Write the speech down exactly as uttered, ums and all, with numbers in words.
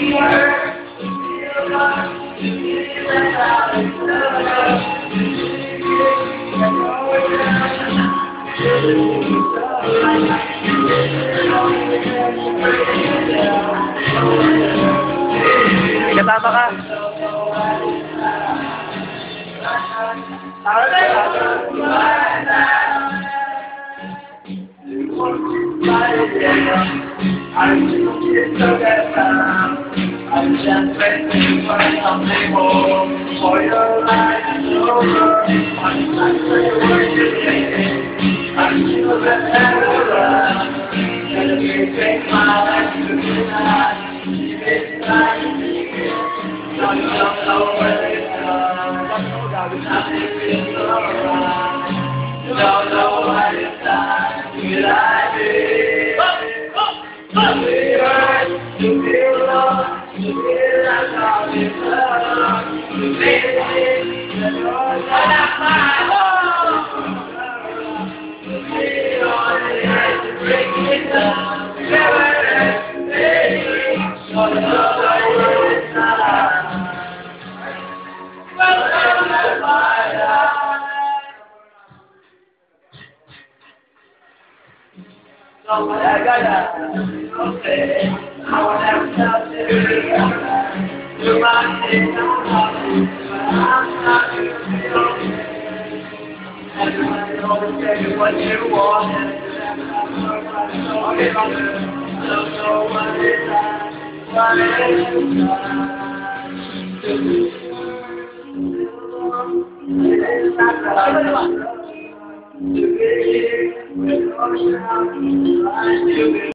Kasama ka. I'm just waiting for something more. For your life is over. I'm not sure what you're thinking. I'm still the terror. Gonna be take my life to tonight. It's like no, you don't know where it's gone. Nothing feels alright. You don't know what it's like. Will I be? To be hurt, to be lost, to be like all this love, to be the Lord of my home, to be on the edge to break me down, never let me baby, so the world is not ours. Welcome to my life. So what I gotta okay, I won't have to tell you. You're my thing, I'm happy, but I'm not gonna be okay. Everybody always tell you what you want, and I'm don't know what it's like, what it's like. To be with ocean, to be